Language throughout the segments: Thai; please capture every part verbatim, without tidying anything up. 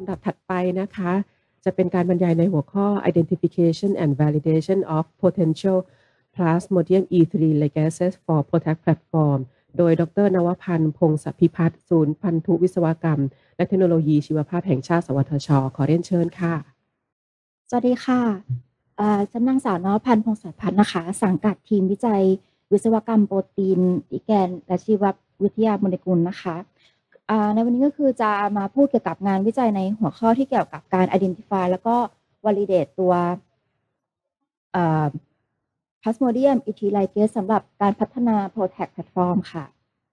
ดับถัดไปนะคะจะเป็นการบรรยายในหัวข้อ Identification and Validation of Potential Plasmodium อี ทรี Ligases for PROTAC Platform โดยดร.นวพันธ์ พงศพิพัฒน์ศูนย์พันธุวิศวกรรมและเทคโนโลยีชีวภาพแห่งชาติสวทช.ขอเรียนเชิญค่ะสวัสดีค่ะฉันนางสาวนวพันธ์ พงศพิพัฒน์นะคะสังกัดทีมวิจัยวิศวกรรมโปรตีนลิแกนและชีววิทยาโมเลกุลนะคะในวันนี้ก็คือจะมาพูดเกี่ยวกับงานวิจัยในหัวข้อที่เกี่ยวกับการ identify แล้วก็ validate ตัว Plasmodium อี ทรี Ligase สำหรับการพัฒนา PROTAC Platform ค่ะ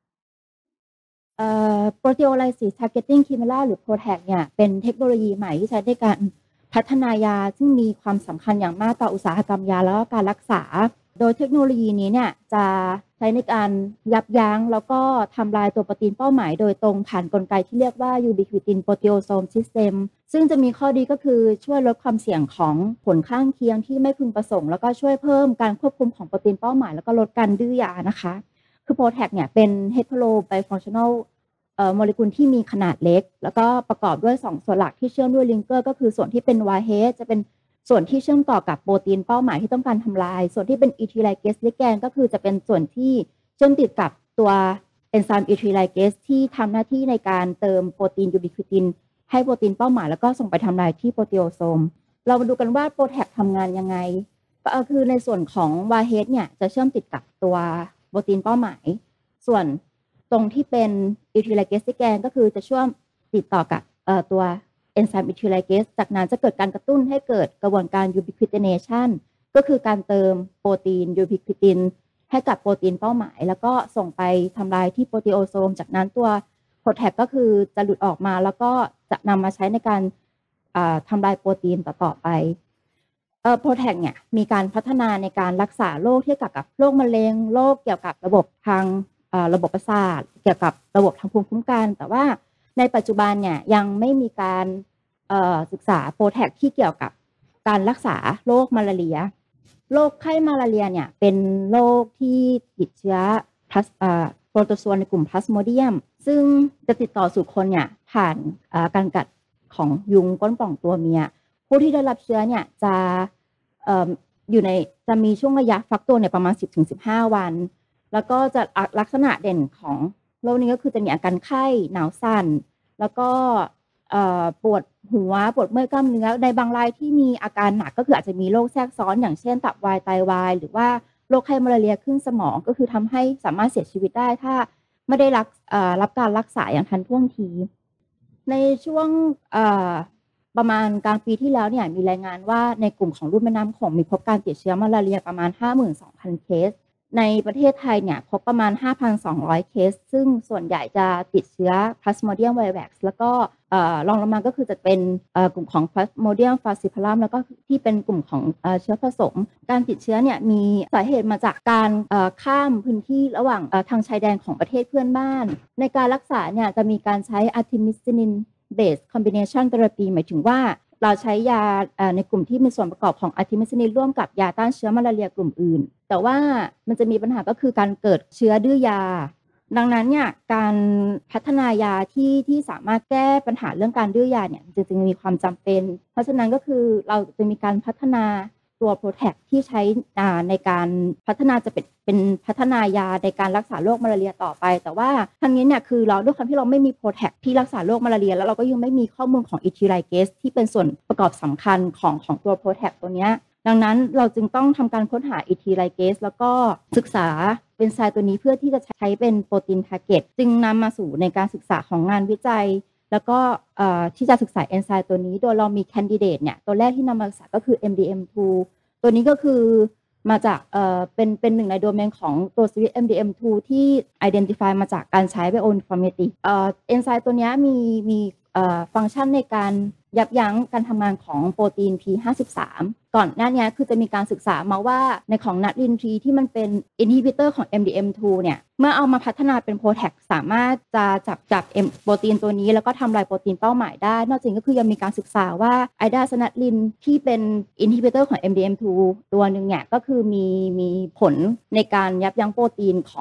Proteolysis Targeting Chimera หรือ PROTAC เนี่ยเป็นเทคโนโลยีใหม่ที่ใช้ในการพัฒนายาซึ่งมีความสำคัญอย่างมากต่ออุตสาหกรรมยาแล้วก็การรักษาโดยเทคโนโลยีนี้เนี่ยจะใช้ในการยับยั้งแล้วก็ทำลายตัวโปรตีนเป้าหมายโดยตรงผ่านกลไกที่เรียกว่า Ubiquitin Proteasome System ซึ่งจะมีข้อดีก็คือช่วยลดความเสี่ยงของผลข้างเคียงที่ไม่พึงประสงค์แล้วก็ช่วยเพิ่มการควบคุมของโปรตีนเป้าหมายแล้วก็ลดการดื้อยานะคะคือ PROTAC เนี่ยเป็น hetero bifunctional เอ่อโมเลกุลที่มีขนาดเล็กแล้วก็ประกอบด้วยสองส่วนหลักที่เชื่อมด้วยลิงเกอร์ก็คือส่วนที่เป็น warhead จะเป็นส่วนที่เชื่อมต่อกับโปรตีนเป้าหมายที่ต้องการทำลายส่วนที่เป็น อี ทรี Ligase ligand ก็คือจะเป็นส่วนที่เชื่อมติดกับตัวเอนไซม์ อี ทรี Ligase ที่ทำหน้าที่ในการเติมโปรตีน ubiquitin ให้โปรตีนเป้าหมายแล้วก็ส่งไปทำลายที่โปรตีโอโซมเรามาดูกันว่า PROTAC ทำงานยังไงก็คือในส่วนของ warhead เนี่ยจะเชื่อมติดกับตัวโปรตีนเป้าหมายส่วนตรงที่เป็น อี ทรี Ligase ligand ก็คือจะเชื่อมติดต่อกับตัวเอนไซม์ อี ทรี Ligase จากนั้นจะเกิดการกระตุ้นให้เกิดกระบวนการ ubiquitination ก็คือการเติมโปรตีน ubiquitin ให้กับโปรตีนเป้าหมายแล้วก็ส่งไปทำลายที่โปรตีโอโซมจากนั้นตัว PROTAC ก็คือจะหลุดออกมาแล้วก็จะนำมาใช้ในการทำลายโปรตีนต่อๆไปเอ่อ PROTAC เนี่ยมีการพัฒนาในการรักษาโรคที่เกี่ยวกับโรคมะเร็งโรคเกี่ยวกับระบบทางระบบประสาทเกี่ยวกับระบบทางภูมิคุ้มกันแต่ว่าในปัจจุบันเนี่ยยังไม่มีการศึกษา PROTAC ที่เกี่ยวกับการรักษาโรคมาลาเรียโรคไข้มาลาเรียเนี่ยเป็นโรคที่ติดเชื้อโปรโตซัวในกลุ่มพลาสโมเดียมซึ่งจะติดต่อสู่คนเนี่ยผ่านการกัดของยุงก้นป่องตัวเมียผู้ที่ได้รับเชื้อเนี่ยจะอยู่ในจะมีช่วงระยะฟักตัวเนี่ยประมาณ สิบถึงสิบห้า วันแล้วก็จะลักษณะเด่นของโรคนี้ก็คือจะมีอาการไข้หนาวสั่นแล้วก็ปวดหัวปวดเมื่อยกล้ามเนื้อในบางรายที่มีอาการหนักก็คืออาจจะมีโรคแทรกซ้อนอย่างเช่นตับวายไตวายหรือว่าโรคไข้มาลาเรียขึ้นสมองก็คือทำให้สามารถเสียชีวิตได้ถ้าไม่ได้รับรับการรักษาอย่างทันท่วงทีในช่วงประมาณกลางปีที่แล้วเนี่ยมีรายงานว่าในกลุ่มของลุ่มแม่น้ำโขงมีพบการติดเชื้อมาลาเรียประมาณ ห้าหมื่นสองพัน เคสในประเทศไทยเนี่ยพบประมาณ ห้าพันสองร้อย เคสซึ่งส่วนใหญ่จะติดเชื้อ Plasmodium vivax แล้วก็รองลงมาก็คือจะเป็นกลุ่มของ Plasmodium falciparum แล้วก็ที่เป็นกลุ่มของเชื้อผสมการติดเชื้อเนี่ยมีสาเหตุมาจากการข้ามพื้นที่ระหว่างทางชายแดนของประเทศเพื่อนบ้านในการรักษาเนี่ยจะมีการใช้ artemisinin based combination therapy หมายถึงว่าเราใช้ยาในกลุ่มที่มีส่วนประกอบของอะร์ทิมิซินินร่วมกับยาต้านเชื้อมาลาเรียกลุ่มอื่นแต่ว่ามันจะมีปัญหาก็คือการเกิดเชื้อดื้อยาดังนั้นเนี่ยการพัฒนายาที่ที่สามารถแก้ปัญหาเรื่องการดื้อยาเนี่ยจริงๆมีความจำเป็นเพราะฉะนั้นก็คือเราจะมีการพัฒนาตัว PROTAC ที่ใช้ในการพัฒนาจะเป็นเป็นพัฒนายาในการรักษาโรคมาลาเรียต่อไปแต่ว่าทั้งนี้เนี่ยคือเราด้วยความที่เราไม่มี PROTAC ที่รักษาโรคมาลาเรียแล้วเราก็ยังไม่มีข้อมูลของ อี ทรี Ligase ที่เป็นส่วนประกอบสำคัญของของตัว PROTAC ตัวนี้ดังนั้นเราจึงต้องทำการค้นหา อี ทรี Ligase แล้วก็ศึกษาเอนไซม์ตัวนี้เพื่อที่จะใช้เป็นโปรตีน target จึงนำมาสู่ในการศึกษาของงานวิจัยแล้วก็ที่จะศึกษาเอนไซม์ตัวนี้โดยเรามีแคนดิเดตเนี่ยตัวแรกที่นำมาศึกษาก็คือ เอ็ม ดี เอ็ม ทู ตัวนี้ก็คือมาจากเอ่อเป็นเป็นหนึ่งในโดเมนของตัวสวิตช์ เอ็ม ดี เอ็ม ทู ที่ identify มาจากการใช้ bioinformatics เอ่อเอนไซม์ตัวนี้มีมีเอ่อฟังก์ชันในการยับยั้งการทำงานของโปรตีน พี ห้าสิบสาม ก่อนหน้านี้คือจะมีการศึกษามาว่าในของนัดลินทรีที่มันเป็น inhibitor ของ เอ็ม ดี เอ็ม ทู เนี่ยเมื่อเอามาพัฒนาเป็น PROTAC สามารถจะจับจับโปรตีนตัวนี้แล้วก็ทำลายโปรตีนเป้าหมายได้นอกจากนี้ก็คือยังมีการศึกษาว่าไอดาสนัดลินที่เป็น inhibitor ของ เอ็ม ดี เอ็ม ทู ตัวหนึ่งเนี่ยก็คือมีมีผลในการยับยั้งโปรตีนของ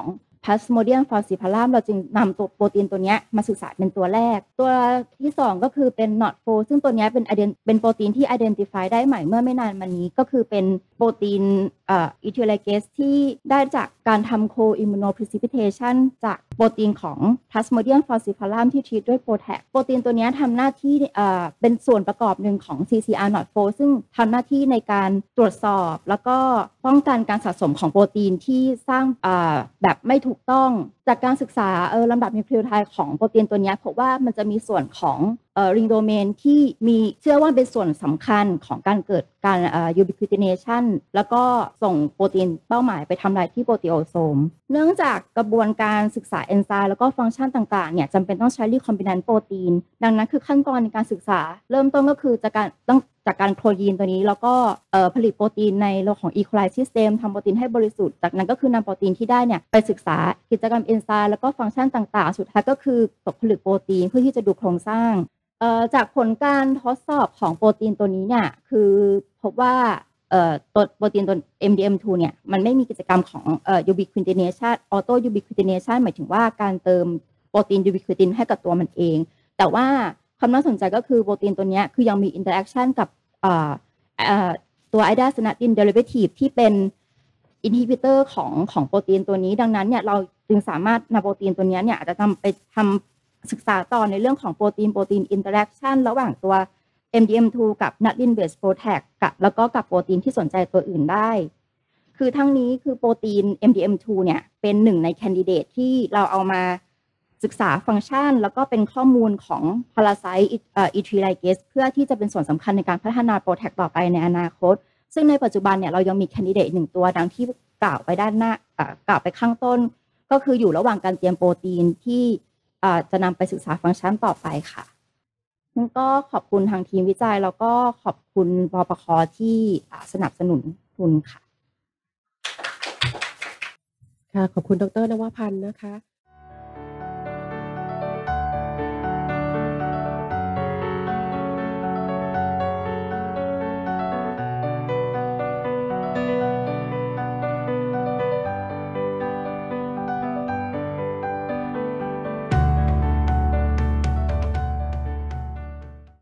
Plasmodium falciparum เราจึงนำตัวโปรตีนตัวนี้มาศึกษาเป็นตัวแรกตัวที่สองก็คือเป็น นอท โฟ ซึ่งตัวนี้เป็นเป็นโปรตีนที่ identify ได้ใหม่เมื่อไม่นานมานี้ก็คือเป็นโปรตีนเอ่อ ethylase ที่ได้จากการทำ co-immunoprecipitation จากโปรตีนของ Plasmodium falciparum ที่ treat ด้วย PROTAC โปรตีนตัวนี้ทำหน้าที่เอ่อเป็นส่วนประกอบหนึ่งของ ซี ซี อาร์ นอท โฟ ซึ่งทำหน้าที่ในการตรวจสอบแล้วก็ป้องกันการสะสมของโปรตีนที่สร้างแบบไม่ถูกต้องจากการศึกษาเออลำดับนิวคลีโอไทด์ของโปรตีนตัวนี้พบว่ามันจะมีส่วนของเอ่อริงโดเมนที่มีเชื่อว่าเป็นส่วนสำคัญของการเกิดการเอ่อ ubiquitination แล้วก็ส่งโปรตีนเป้าหมายไปทำลายที่โปรตีโอโซมเนื่องจากกระบวนการศึกษาเอนไซม์แล้วก็ฟังก์ชันต่างๆเนี่ยจำเป็นต้องใช้ recombinant โปรตีนดังนั้นคือขั้นตอนในการศึกษาเริ่มต้นก็คือจากการต้องจากการโคลยีนตัวนี้แล้วก็ผลิตโปรตีนในโลกของ E. coli system ทำโปรตีนให้บริสุทธิ์จากนั้นก็คือนำโปรตีนที่ได้เนี่ยไปศึกษากิจกรรมเอนไซม์แล้วก็ฟังก์ชันต่างๆสุดท้ายก็คือตกผลึกโปรตีนเพื่อที่จะดูโครงสร้างจากผลการทดสอบของโปรตีนตัวนี้เนี่ยคือพบว่าตัวโปรตีนตัว เอ็ม ดี เอ็ม ทู เนี่ยมันไม่มีกิจกรรมของ ubiquitination auto ubiquitination หมายถึงว่าการเติมโปรตีน ubiquitin ให้กับตัวมันเองแต่ว่าความน่าสนใจก็คือโปรตีนตัวนี้คือยังมีอินเตอร์แอคชั่นกับตัวไอดาสนาดินเดริเวทีฟที่เป็นอินฮิบิเตอร์ของของโปรตีนตัวนี้ดังนั้นเนี่ยเราจึงสามารถนำโปรตีนตัวนี้เนี่ยอาจจะทำไปทำศึกษาต่อในเรื่องของโปรตีนโปรตีนอินเตอร์แอคชั่นระหว่างตัว เอ็ม ดี เอ็ม ทู กับ Nuclein Based Protac กับแล้วก็กับโปรตีนที่สนใจตัวอื่นได้คือทั้งนี้คือโปรตีน เอ็ม ดี เอ็ม ทู เนี่ยเป็นหนึ่งในแคนดิเดตที่เราเอามาศึกษาฟังก์ชันแล้วก็เป็นข้อมูลของ Parasite Ethylase เพื่อที่จะเป็นส่วนสำคัญในการพัฒนาโปรแทคต่อไปในอนาคตซึ่งในปัจจุบันเนี่ยเรายังมีแคนดิเดตหนึ่งตัวดังที่กล่าวไปด้านหน้ากล่าวไปข้างต้นก็คืออยู่ระหว่างการเตรียมโปรตีนที่จะนำไปศึกษาฟังก์ชันต่อไปค่ะก็ขอบคุณทางทีมวิจัยแล้วก็ขอบคุณปปค.ที่สนับสนุนทุนค่ะค่ะขอบคุณดร.นวพันธ์นะคะ